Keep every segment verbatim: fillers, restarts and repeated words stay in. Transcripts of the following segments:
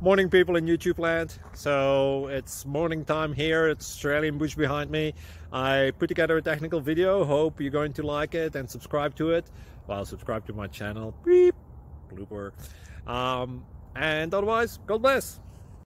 Morning, people in YouTube land. So it's morning time here. It's Australian bush behind me. I put together a technical video. Hope you're going to like it and subscribe to it. Well, subscribe to my channel. Beep. Blooper. Um, and otherwise, God bless.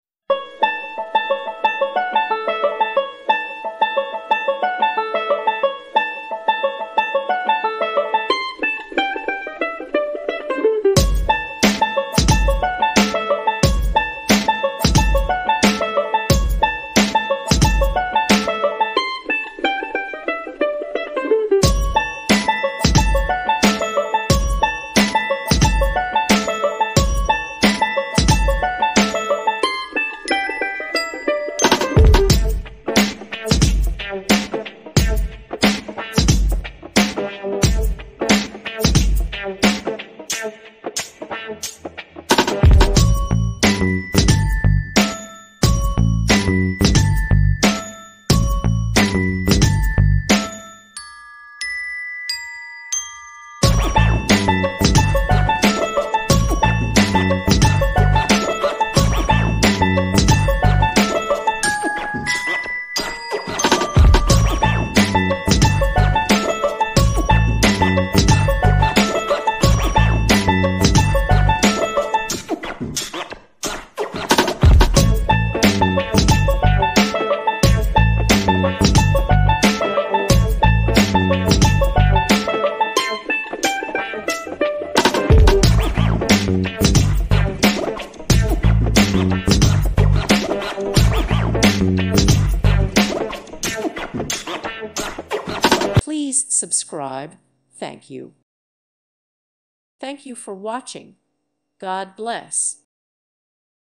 Please subscribe. Thank you. Thank you for watching. God bless.